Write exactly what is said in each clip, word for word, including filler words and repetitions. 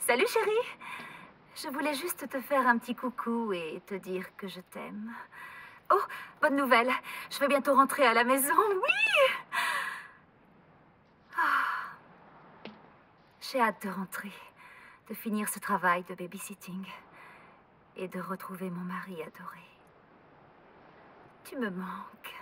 Salut chérie. Je voulais juste te faire un petit coucou et te dire que je t'aime. Oh, bonne nouvelle. Je vais bientôt rentrer à la maison. Oui! Oh. J'ai hâte de rentrer, de finir ce travail de babysitting et de retrouver mon mari adoré. Tu me manques.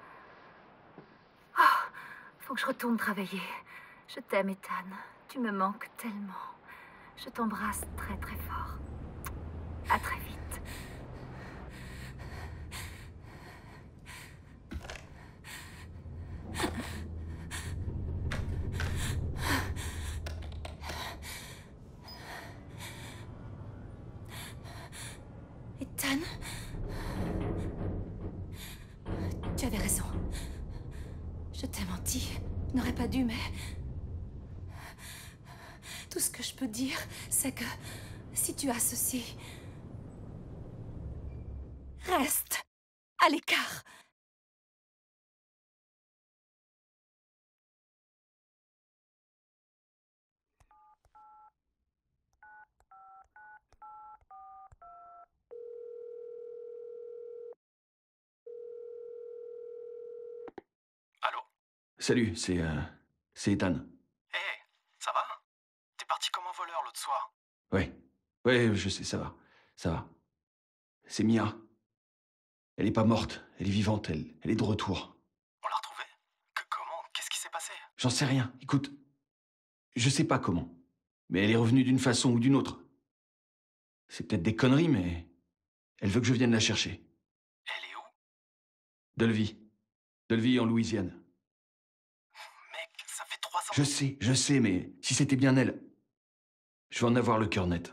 Oh, faut que je retourne travailler. Je t'aime, Ethan. Tu me manques tellement. Je t'embrasse très très fort. À très vite. Ethan? Tu avais raison. Je t'ai menti. Je n'aurais pas dû, mais... Tout ce que je peux dire, c'est que... si tu as ceci... reste à l'écart. Allô? Salut, c'est... Euh, c'est Ethan. Hé, hey, ça va? T'es parti comme un voleur l'autre soir. Ouais. Ouais, je sais, ça va. Ça va. C'est Mia. Elle est pas morte, elle est vivante, elle, elle est de retour. On l'a retrouvée? Que comment? Qu'est-ce qui s'est passé? J'en sais rien, écoute. Je sais pas comment. Mais elle est revenue d'une façon ou d'une autre. C'est peut-être des conneries, mais... Elle veut que je vienne la chercher. Elle est où? Dulvie. Dulvie en Louisiane. Mec, ça fait trois ans... Je sais, je sais, mais si c'était bien elle... Je vais en avoir le cœur net.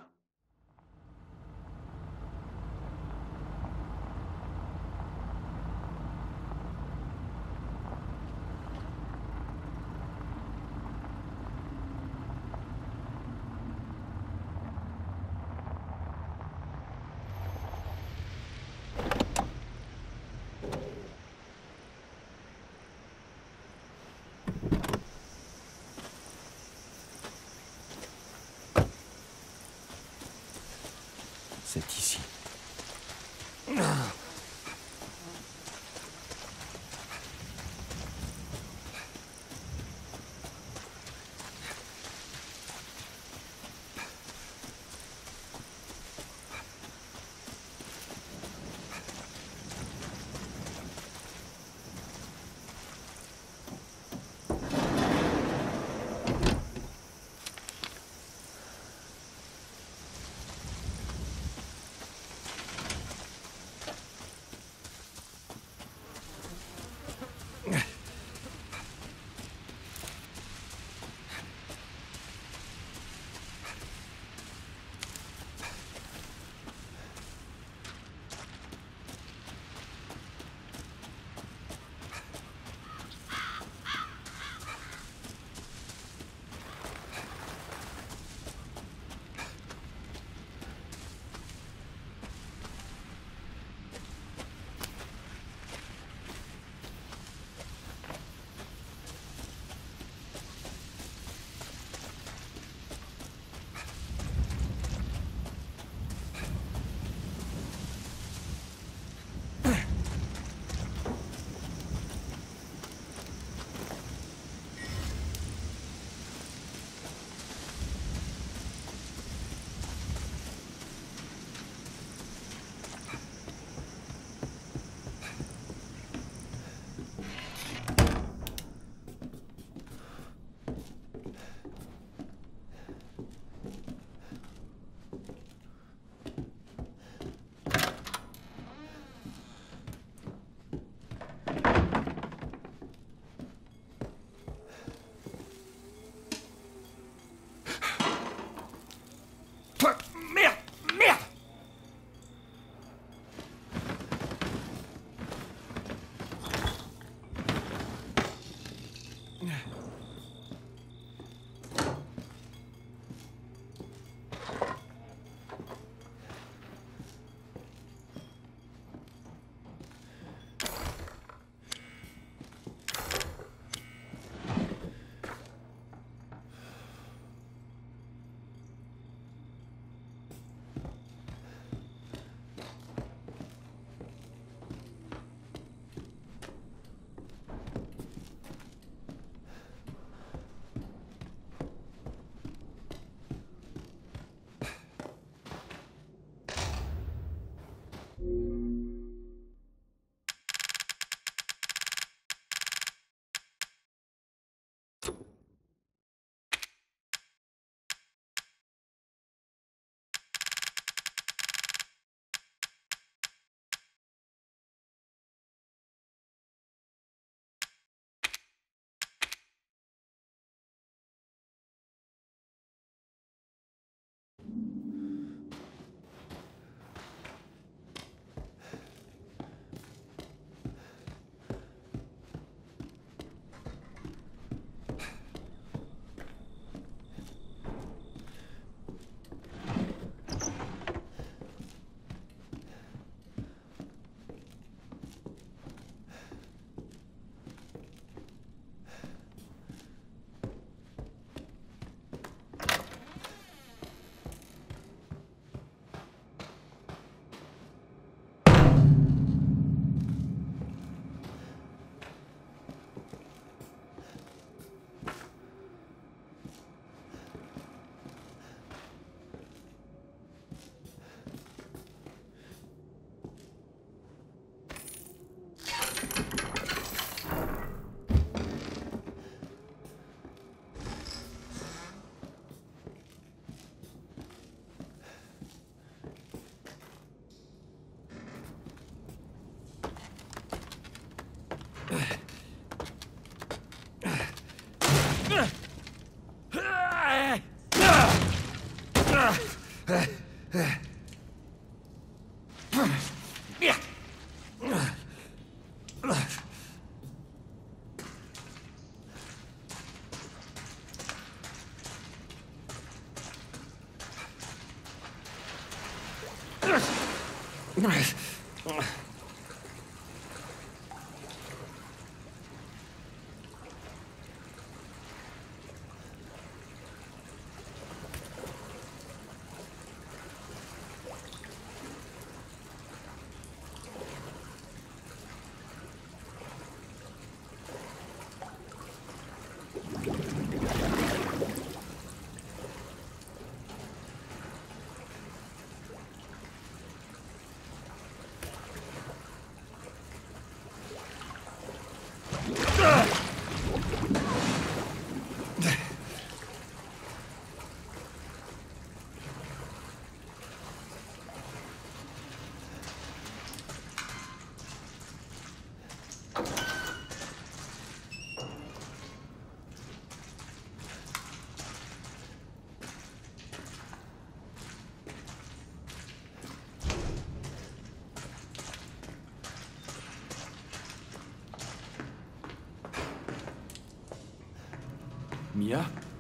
Mia?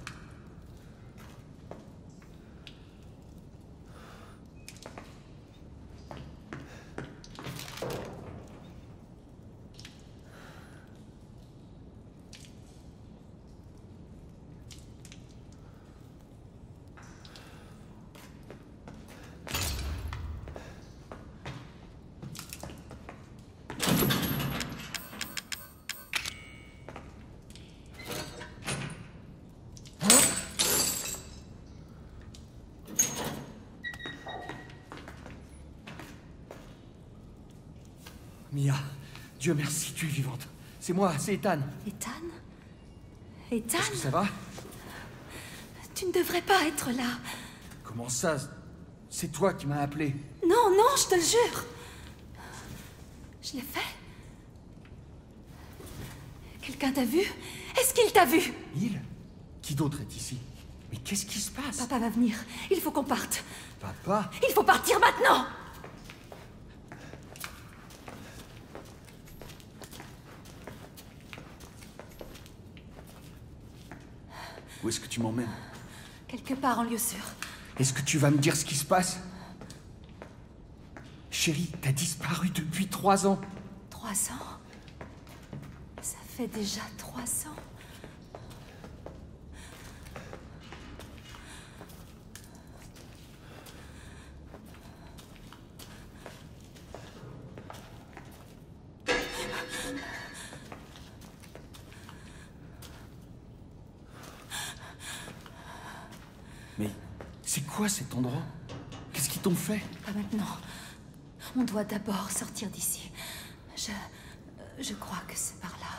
Mia, Dieu merci, tu es vivante. C'est moi, c'est Ethan. Ethan Ethan Est-ce que ça va? Tu ne devrais pas être là. Comment ça? C'est toi qui m'as appelé. Non, non, je te le jure. Je l'ai fait. Quelqu'un t'a vu? Est-ce qu'il t'a vu? Il? Qui d'autre est ici? Mais qu'est-ce qui se passe? Papa va venir. Il faut qu'on parte. Papa? Il faut partir maintenant! Où est-ce que tu m'emmènes? Quelque part en lieu sûr. Est-ce que tu vas me dire ce qui se passe? Chérie, t'as disparu depuis trois ans. Trois ans? Ça fait déjà trois ans. Mais c'est quoi cet endroit? Qu'est-ce qu'ils t'ont fait? Pas maintenant. On doit d'abord sortir d'ici. Je... Je crois que c'est par là.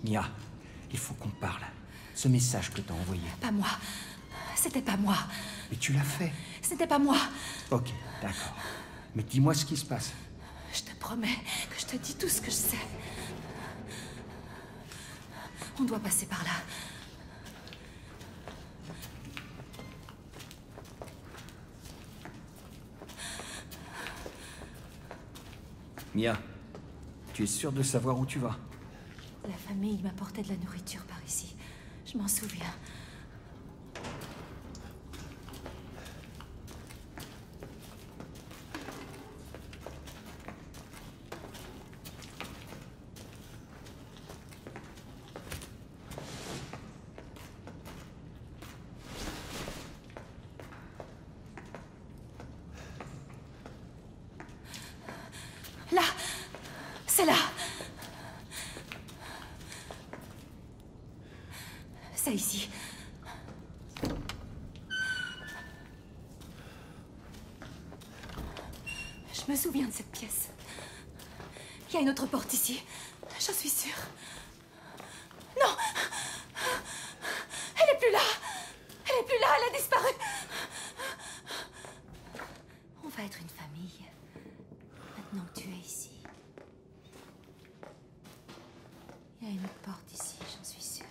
Mia, il faut qu'on parle. Ce message que t'as envoyé. Pas moi. C'était pas moi. Mais tu l'as fait. C'était pas moi. Ok, d'accord. Mais dis-moi ce qui se passe. Je te promets que je te dis tout ce que je sais. On doit passer par là. Mia, tu es sûre de savoir où tu vas? La famille m'apportait de la nourriture par ici. Je m'en souviens. Là! C'est là! C'est ici. Je me souviens de cette pièce. Il y a une autre porte ici. J'en suis sûre. Non! Elle est plus là! Elle est plus là, elle a disparu! On va être une famille. Maintenant que tu es ici. Il y a une autre porte ici, j'en suis sûre.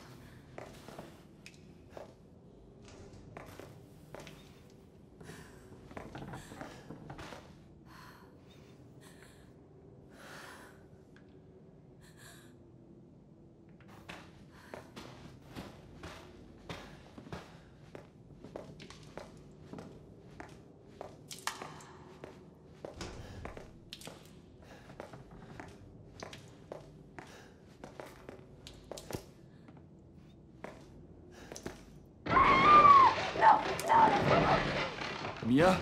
Mia?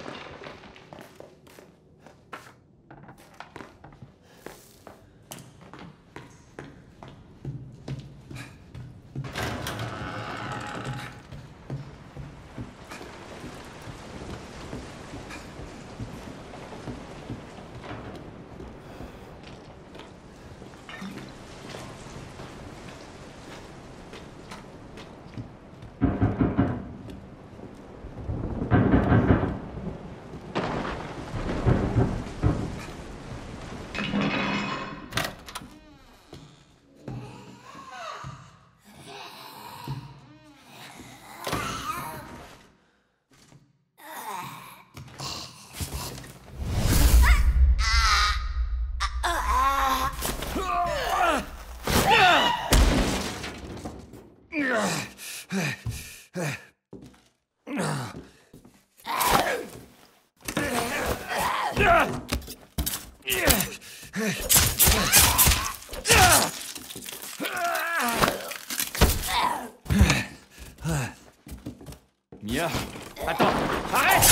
Mia, attends, arrête!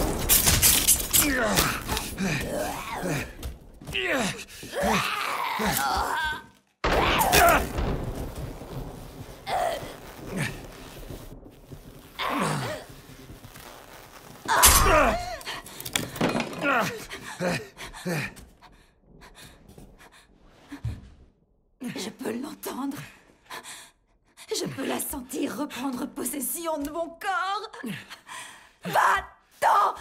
Je peux l'entendre. Je peux la sentir reprendre possession de mon corps. Va-t'en!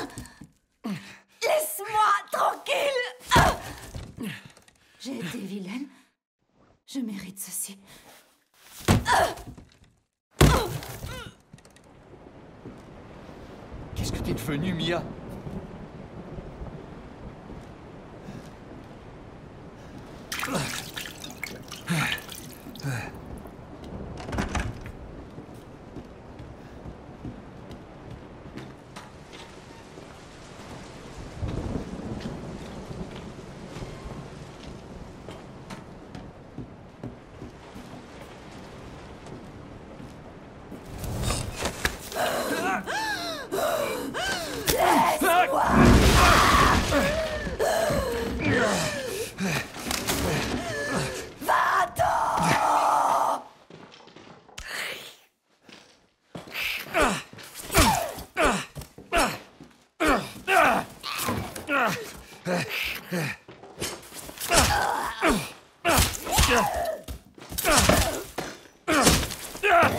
Laisse-moi tranquille! J'ai été vilaine. Je mérite ceci. Qu'est-ce que t'es devenue, Mia? Ah!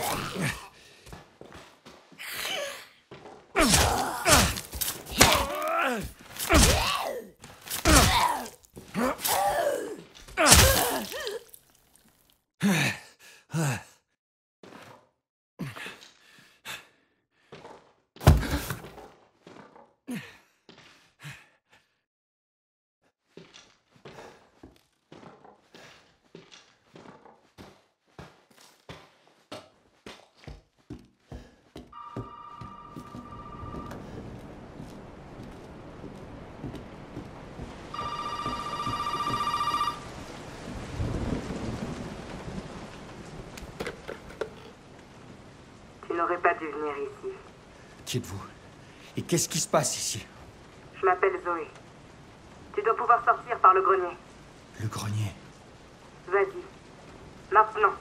Tu n'aurais pas dû venir ici. Qui êtes-vous? Et qu'est-ce qui se passe ici? Je m'appelle Zoé. Tu dois pouvoir sortir par le grenier. Le grenier. Vas-y. Maintenant.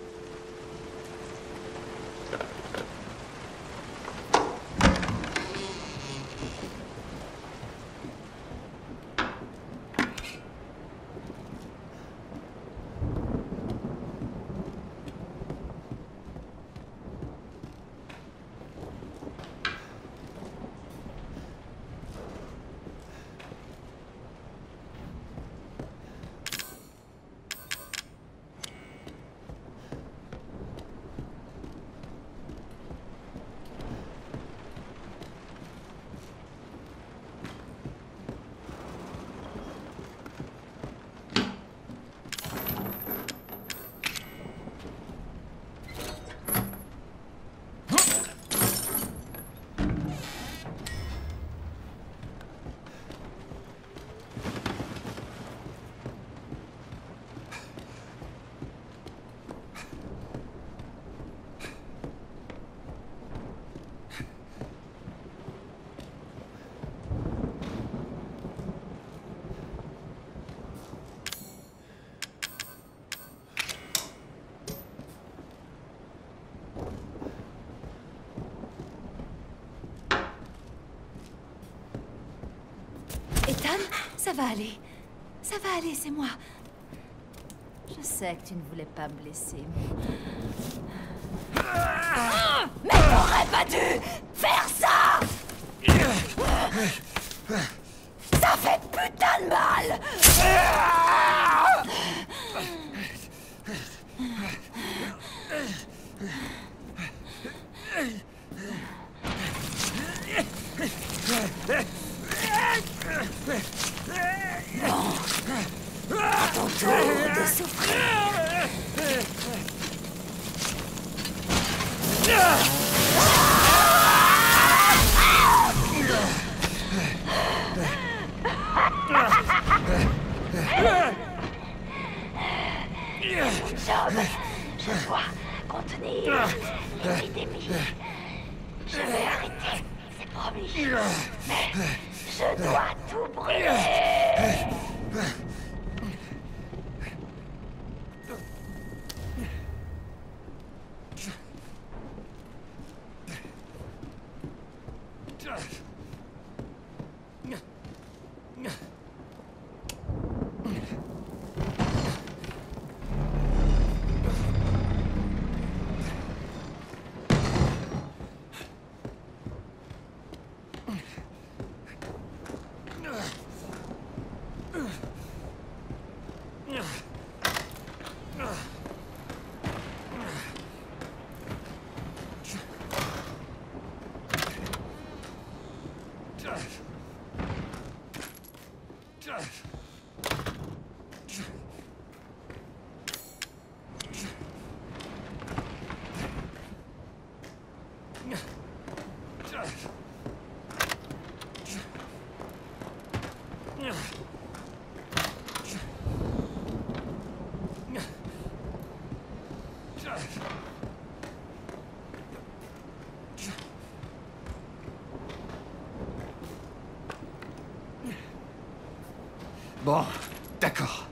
Ethan, ça va aller. Ça va aller, c'est moi. Je sais que tu ne voulais pas me blesser. Mais t'aurais pas dû faire ça! Ça fait putain de mal! Bon. À ton tour de souffrir. Job, je dois contenir l'épidémie. Je vais arrêter, c'est promis. Mais je dois tout brûler. Bon, d'accord.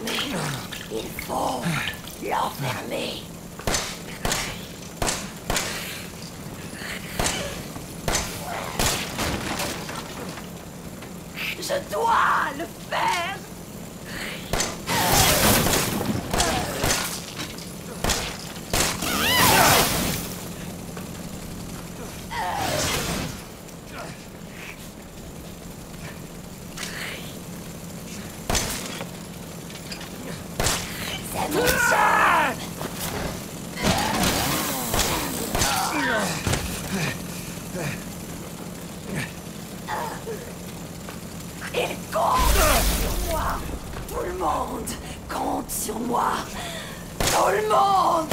l'enfermer. Il faut l'enfermer. Je dois le faire. C'est mon job. Il compte sur moi. Tout le monde compte sur moi. Tout le monde.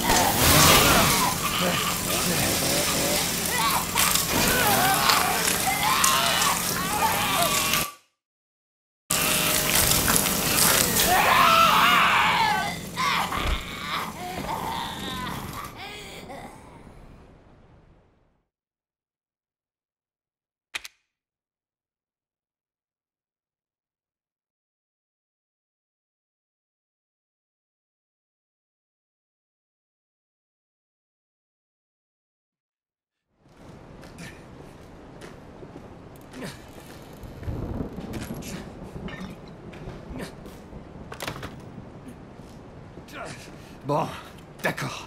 Bon, d'accord.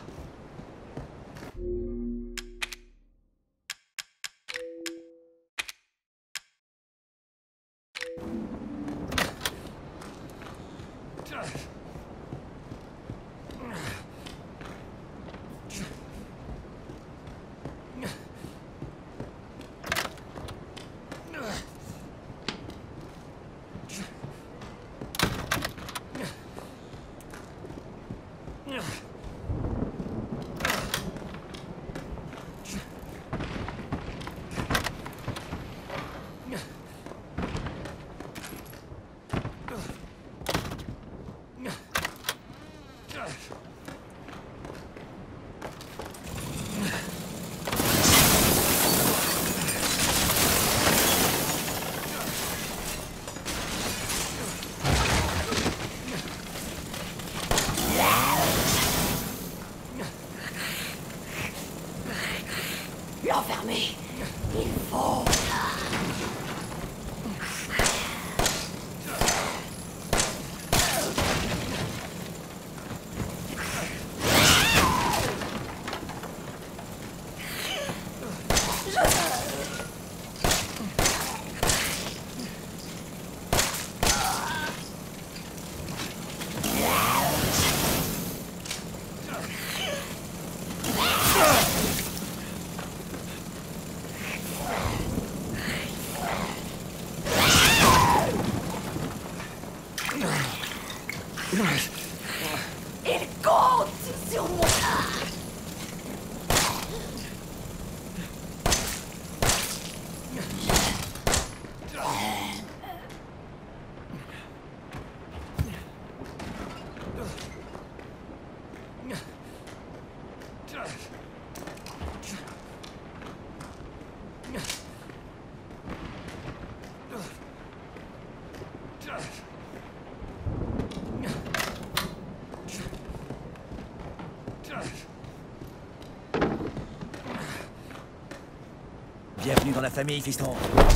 L'enfermer. Il faut. Il compte sur moi. Bienvenue dans la famille, fiston.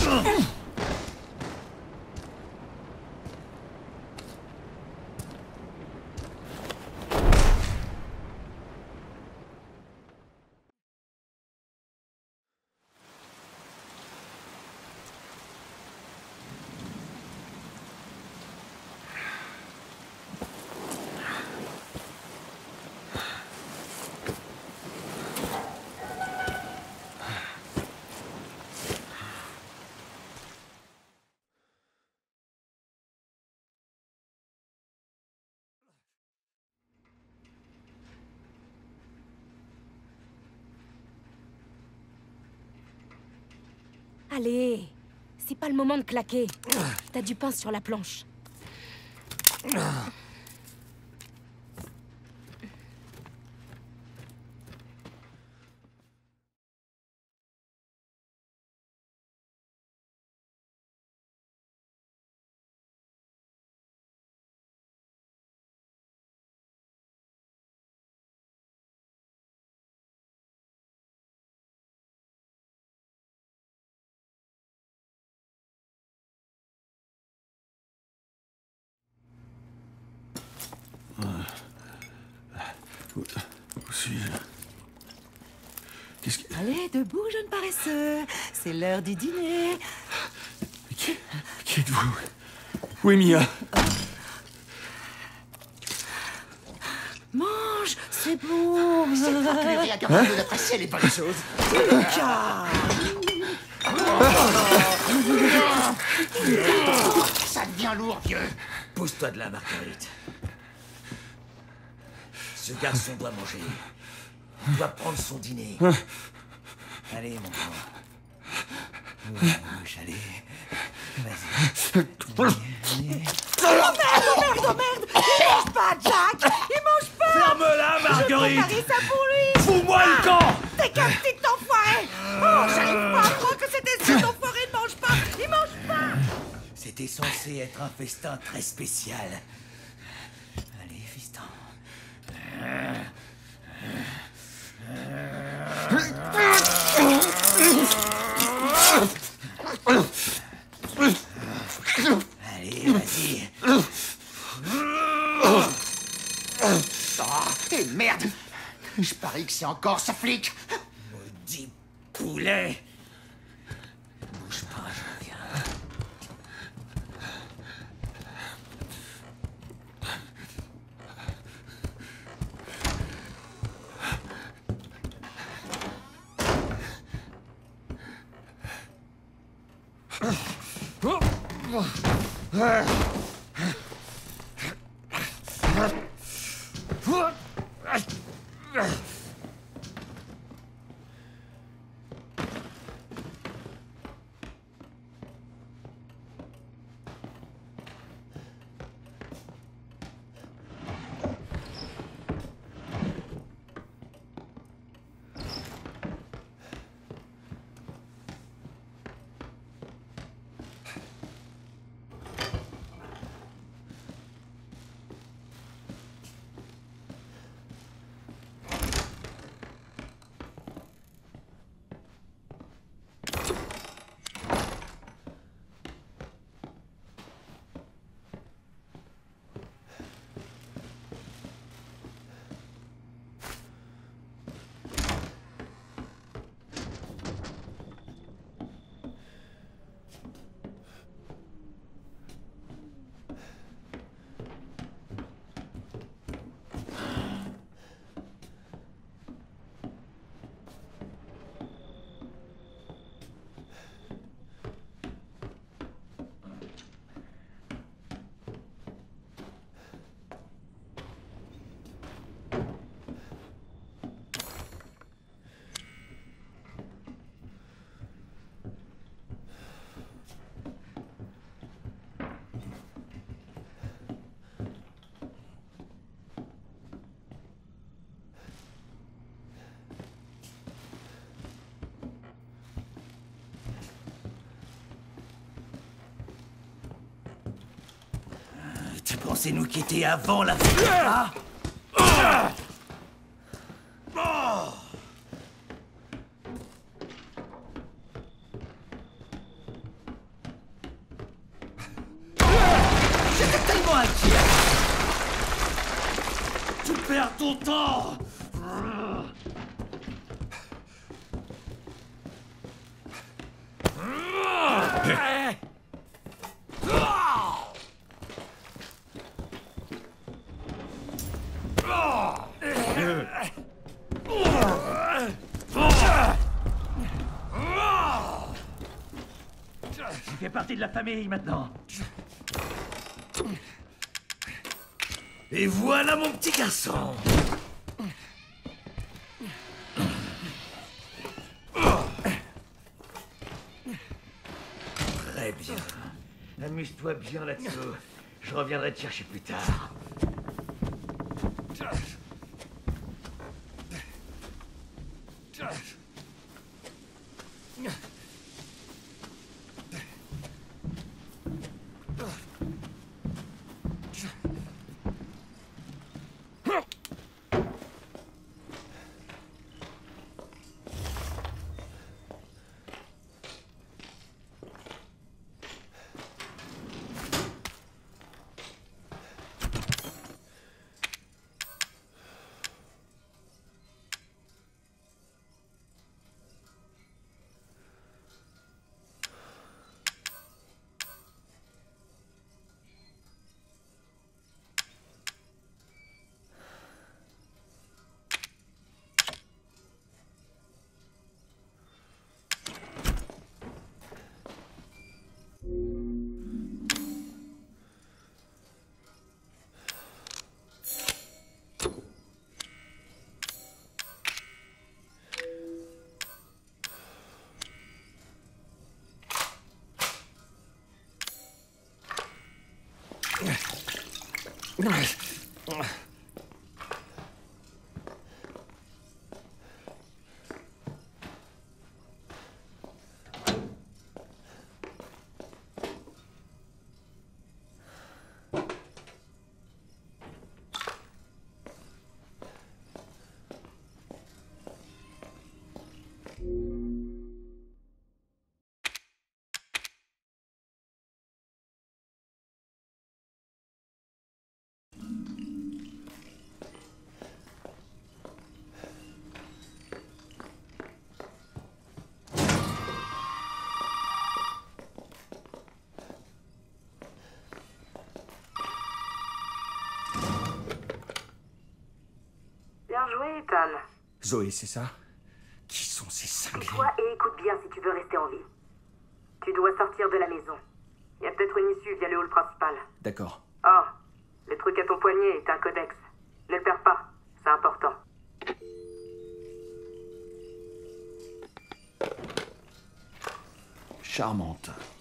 Allez, c'est pas le moment de claquer. T'as du pain sur la planche. Où, où suis-je? Qu'est-ce que... Allez, debout, jeune paresseux. C'est l'heure du dîner. Mais qui, qui êtes-vous? Où est Mia? Mange, c'est bon. C'est toi qui lui incapable d'apprécier les bonnes choses. Ça devient lourd, vieux. Pousse-toi de là, Marguerite. Ce garçon doit manger. Il doit prendre son dîner. Allez, mon grand. Ouvre la bouche, allez. Vas-y. Allez. Oh merde, oh merde, oh merde. Il mange pas, Jack. Il mange pas. Ferme-la, Marguerite. Je préparais ça pour lui. Fous-moi le camp. T'es qu'un petit enfoiré. Oh, j'arrive pas à croire que cet espèce d'enfoiré ne mange pas. Il mange pas. C'était censé être un festin très spécial. Allez, fiston. Allez, vas-y. Ah, et merde. Je parie que c'est encore ce flic. Maudit poulet. Bouge pas, je reviens. Tu pensais nous quitter avant la fin? J'étais tellement inquiet. Tu perds ton temps. Tu fais partie de la famille maintenant. Et voilà mon petit garçon. Très bien. Amuse-toi bien là-dessous. Je reviendrai te chercher plus tard. Bien joué, Ethan. Zoé, c'est ça? Qui sont ces cinglés? Toi et écoute bien si tu veux rester en vie. Tu dois sortir de la maison. Il y a peut-être une issue via le hall principal. D'accord. Oh, le truc à ton poignet est un codex. Ne le perds pas, c'est important. Charmante.